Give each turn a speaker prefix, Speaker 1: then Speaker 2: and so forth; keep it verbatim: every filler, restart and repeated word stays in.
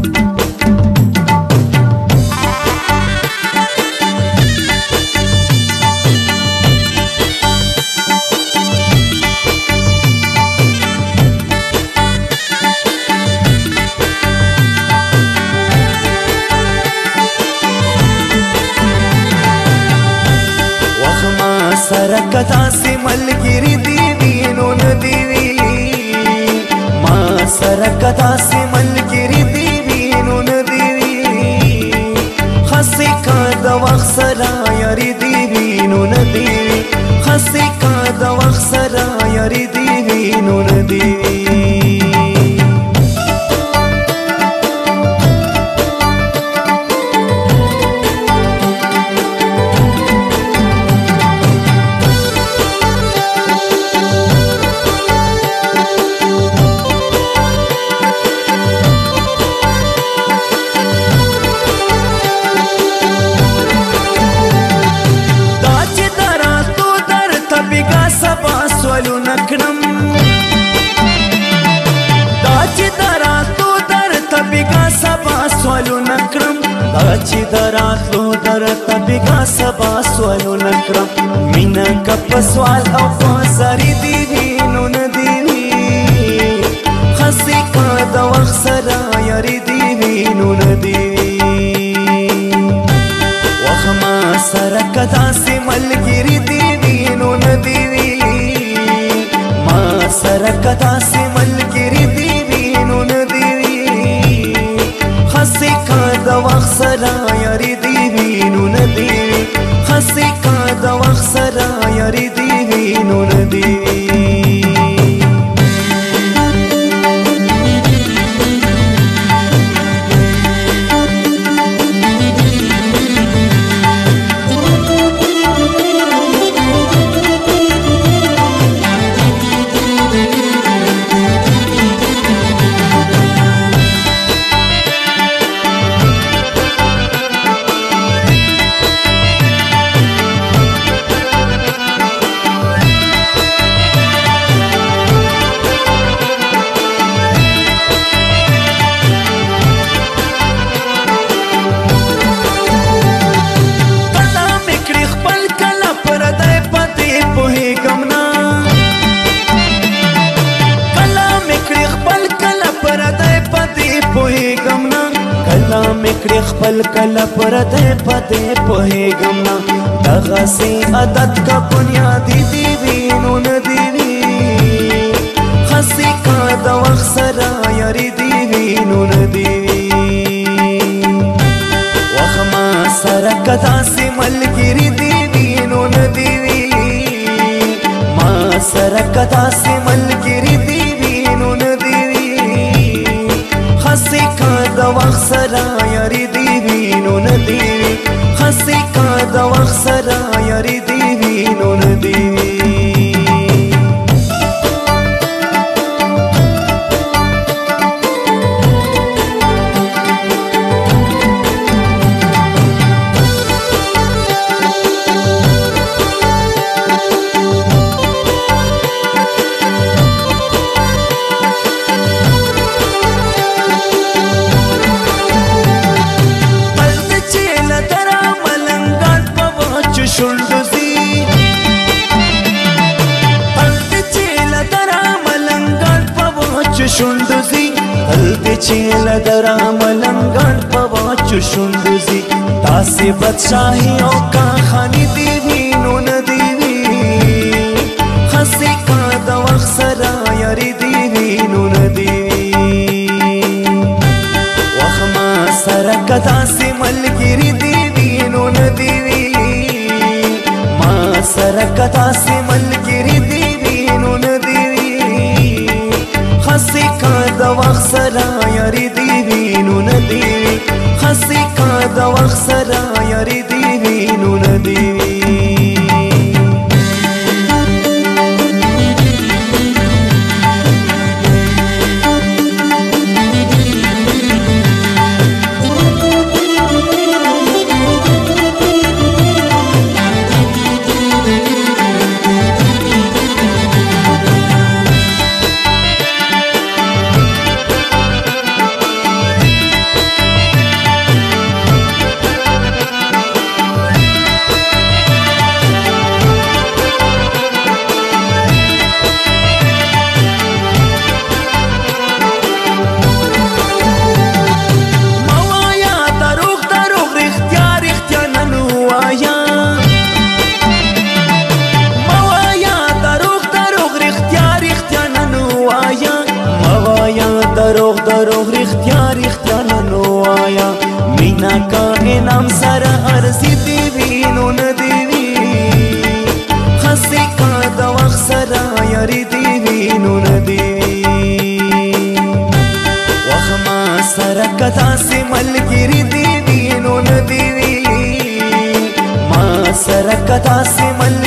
Speaker 1: سرکتا سی ملګری دی وینو ندی ما سرکتا سی ملګری دی وینو ندی خاصی کا د وخت سره یاري دی وینو ندی خاصی کا د وخت سره یاري دی وینو ندی نکړم دا چې دراتلو در تبګه سبا سوالو نکړم دا چې دراتلو در تبګه سبا سوالو نکړم مینا کپ سوال او فزری دی وینو ندی خاصی کا د وخت سره یاري دی وینو ندی وخما سره کدا سي ملګری دی وینو ندی سرکتا سی ملګری دی وینو ندی خاصی کا د وخت سره یاري دی وینو ندی خاصی کا د وخت سره یاري دی وینو ندی میکړي خپل کله پرته پته پوهېږم نه دغه سي عادت کا بنیادی دی وینو ندی خاصی کا د وخت سره یاري دی وینو ندی وخما سره کدا سي ملګری دی وینو ندی ما سره کدا سي ملګری دی وینو ندی خاصی کا د وخت سره یاري دی وینو ندی خاصی کا د وخت سره یاري دی وینو ندی شوندوزی هلته چې لدرا ملنګان په واچو شوندوزی تاسې بادشاهي او کاخاني دی وینو ندی خاصی کا د وخت سره یاري دی وینو ندی وخما سره کدا سي ملګری دی وینو ندی ما سره کدا سي ملګری دی وینو ندی خاصی کا د وخت سره یاري دی وینو ندی خاصی کا د وخت سره یاري دی وینو ندی پرختیان نو آیا مینا کا انعام سره ارزی دی وینو ندیوی خسی کا د وخت سره یاری دی وینو ندیوی وخما سره کدا سی ملګری دی وینو ندیوی ما سره کدا سی مل